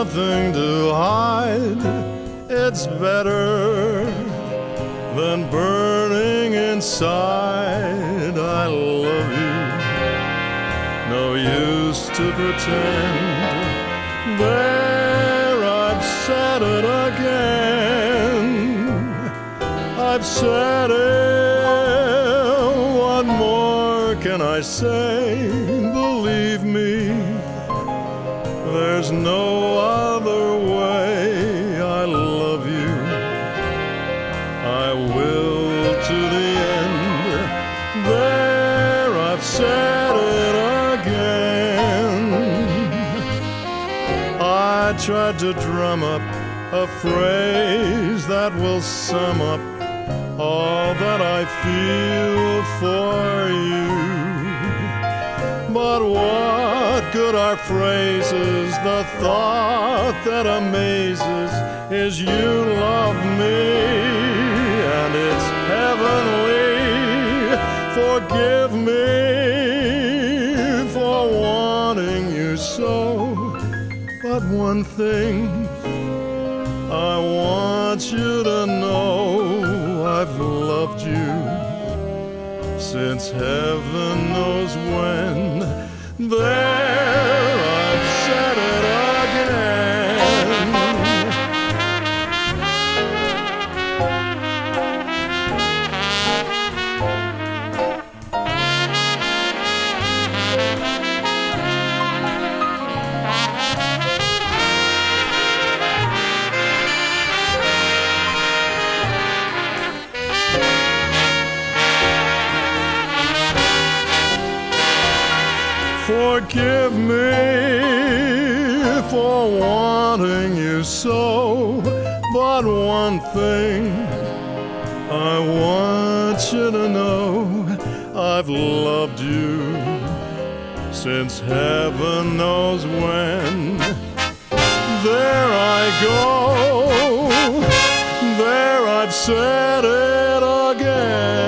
nothing to hide. It's better than burning inside. I love you, no use to pretend. There, I've said it again. I've said it. What more can I say? Believe me, there's no other way. I love you, I will to the end. There, I've said it again. I tried to drum up a phrase that will sum up all that I feel for you. But what good are phrases? The thought that amazes is you love me, and it's heavenly. Forgive me for wanting you so. But one thing I want you to know, I've loved you since heaven knows when. There, I've said it again. Forgive me for wanting you so. But one thing I want you to know, I've loved you since heaven knows when. There I go, there I've said it again.